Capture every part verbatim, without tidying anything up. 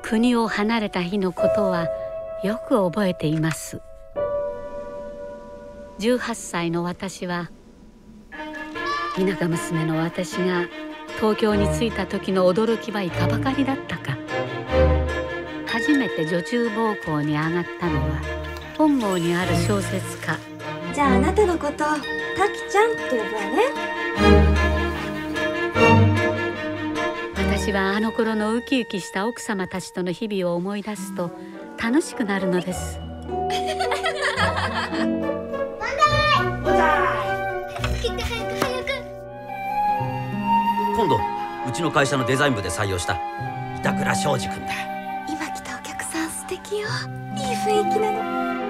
国を離れた日のことはよく覚えています。じゅうはっさいの私は、田舎娘の私が東京に着いた時の驚きはいかばかりだったか。初めて女中奉公に上がったのは本郷にある小説家。 じゃああなたのことタキちゃんって呼ぶわね。 私はあの頃のウキウキした奥様たちとの日々を思い出すと楽しくなるのです。 今度うちの会社のデザイン部で採用した板倉庄司君だ。 今来たお客さん素敵よ。いい雰囲気なの。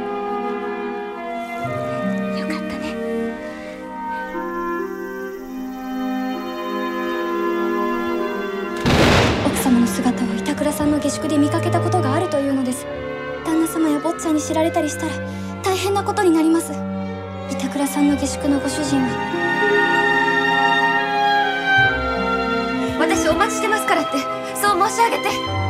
よかったね。奥様の姿を板倉さんの下宿で見かけたことがあるというのです。旦那様や坊ちゃんに知られたりしたら大変なことになります。板倉さんの下宿のご主人は、私お待ちしてますからってそう申し上げて。